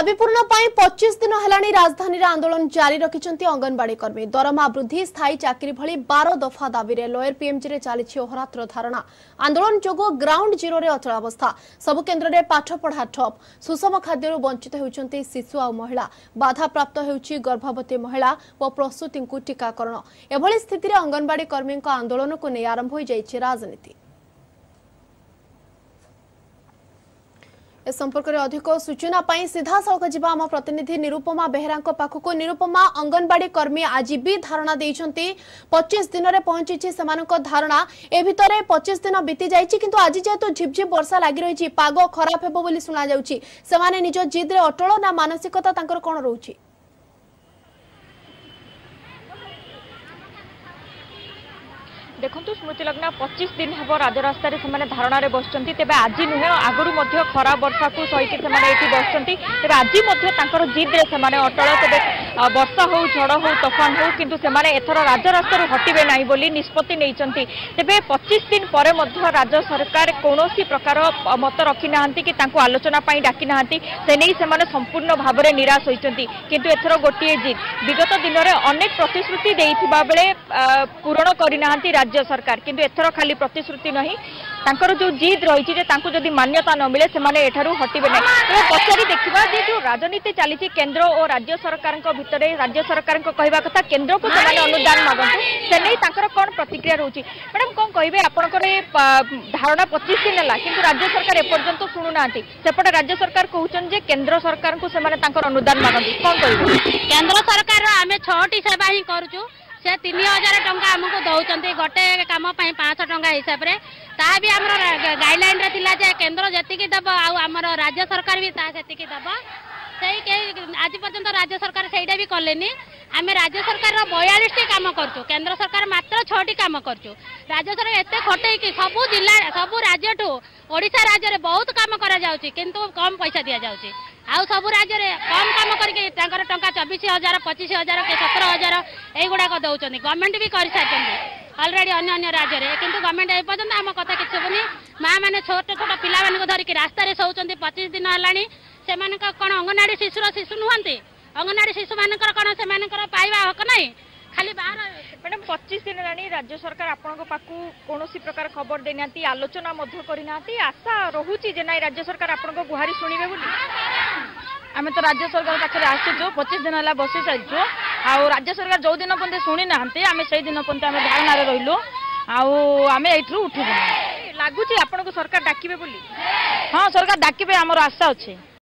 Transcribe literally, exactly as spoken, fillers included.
दाबी पूर्ण पच्चीस दिन हेलानी राजधानी आंदोलन जारी रखिंट अंगनवाड़ी कर्मी दरमा वृद्धि स्थायी चाकरी भली बार दफा दाबी रे लोयर पीएमजी रे चली अहोरात्र धारणा आंदोलन जोगो ग्राउंड जीरो रे अचलावस्था सबु केन्द्र रे पाठ पढ़ा ठप सुषम खाद्य वंचित होउछंती शिशु आ महिला बाधा प्राप्त होउछि गर्भवती महिला और प्रसूति को टीकाकरण एभली स्थिति रे अंगनवाड़ी कर्मी आंदोलन को नहीं आरंभ हो जाइछि राजनीति। ए संपर्क में अधिक सूचना पाई सीधा सड़क जीवा आम प्रतिनिधि निरुपमा बेहरा पाखक निरुपमा अंगनवाड़ी कर्मी आज भी धारणा देइछंती पच्चीस दिन में पहुंची धारणा ए भितर पच्चीस दिन बीती जाइछि किंतु आज जेहेतु झिपझिप वर्षा लगी रही पाग खराब हेबो बोली सुना जाउछि सेमाने निज जिद रे अटल ना मानसिकता तांकर कोन रहउछि। देखु स्मृति लग्न पच्चीस दिन हम राजरास्ता से धारणा बसुँच तेज आज नुहे आगुरी खरा वर्षा को सही बसुँच तेज आज जिद्रे से अटल तेज वर्षा हो झड़ हो तोफान हो किंतु से एथर राजरास्ता हटबे ना बोली निष्पत्ति नहीं तेज पच्चीस दिन पर राज्य सरकार कौन प्रकार मत रखी ना कि आलोचना डाकी ना से नहीं से संपूर्ण भाव में निराश होती किंतु एथर गोटे जिद विगत दिन में अनेक प्रतिश्रुति देइथिबा बेले पूरण करना राज्य सरकार किंतु एथर खाली प्रतिश्रुति नहीं तांकर जो जिद रही जदि मान्यता न मिले से हटबे ना तो पचारि देखा जो राजनीति चली केंद्र और राज्य सरकार भितर राज्य सरकार कहवा कथा केंद्र को अनुदान मागतु से नहीं कौन प्रतिक्रिया रोचे मैडम कौन कहे आपंकर धारणा पच्चीस दिन है कि राज्य सरकार एपर्यंत शुणुना सेपटे राज्य सरकार कहते केंद्र सरकार को अनुदान मागतु कौन कह केंद्र सरकार आम छटी सेवा ही करूँ से तीन हजार टंका आमको दौरान गोटे कम पाँच टंका हिसाब से ता भी आम गाइडलाइन रे थिला जे केंद्र जतिकी दब आमर राज्य सरकार भी सेतिकी दब से आज पर्यंत राज्य सरकार से भी कलेनी आम राज्य सरकार बयालीस टी काम करचु केंद्र सरकार मात्र छटी काम करचु राज्य सरकार एत खटे सबू जिला सबू राज्य ठू ओडिशा राज्य में बहुत काम करा जाउची किंतु कम पैसा दिया जाउची आउ सब राज्य में कम काम करके टंका चौबीस हजार पचिश हजार के सतर हजार युवाक दौरान गवर्नमेंट भी कर सारी अलरेडी अन्य अन्य राज्य में किंतु गवर्नमेंट एपर्यंत आम कथा कि सुनी माँ मैंने छोट छोट पिला धरिकी रास्तार शोचती पच्चीस दिन है से कौन अंगनवाड़ी शिशुर शिशु नुहंती अंगनवाड़ी शिशु मान कौन से पाइबा हक नहीं खाली बाहर मैडम पच्चीस दिन है राज्य सरकार आपण पाखु कौन प्रकार खबर देना आलोचना करना आशा रोचे जे ना राज्य सरकार आपण गुहारी शुणे बोली आम तो राज्य सरकार पाखे आसुचु पच्चीस दिन है बसी सारी आउ राज्य सरकार जो दिन पर्यंत शुणी ना आम से दिन पर्यंत आम धारणा रहीलु आम यू उठू लगुच आपण सरकार डाकिबे बोली हाँ सरकार डाकिबे आमर आशा अच्छे।